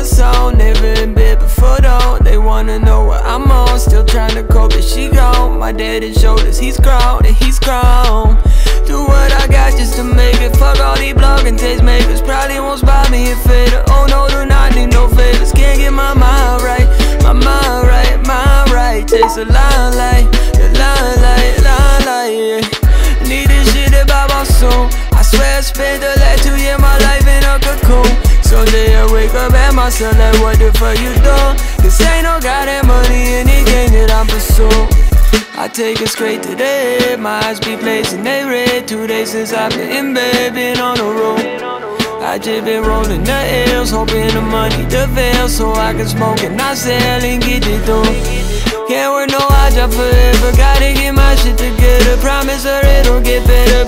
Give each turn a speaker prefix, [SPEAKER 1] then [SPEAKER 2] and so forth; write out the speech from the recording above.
[SPEAKER 1] what's on, never in bed before though. They wanna know what I'm on, still trying to cope but she gone. My dad and shoulders, he's grown and he's grown. Do what I got just to make it, fuck all these blogging tastemakers. Probably won't spot me a fader, oh no, do not need no favors. Can't get my mind right, my mind right, mind right. Takes a limelight, the limelight, yeah. Need this shit about my soul. I swear I spent the last 2 years my life in a cocoon. Someday I wake up at myself like what the fuck you done? Cause ain't no goddamn money in the game that I'm pursuing. I take it straight to the head, my eyes be blazing, they red. 2 days since I've been in bed, been on the road. I just been rolling the L's, hoping the money prevail, so I can smoke and not sell and get it through. Can't work no odd job forever, gotta get my shit together. Promise her it'll get better.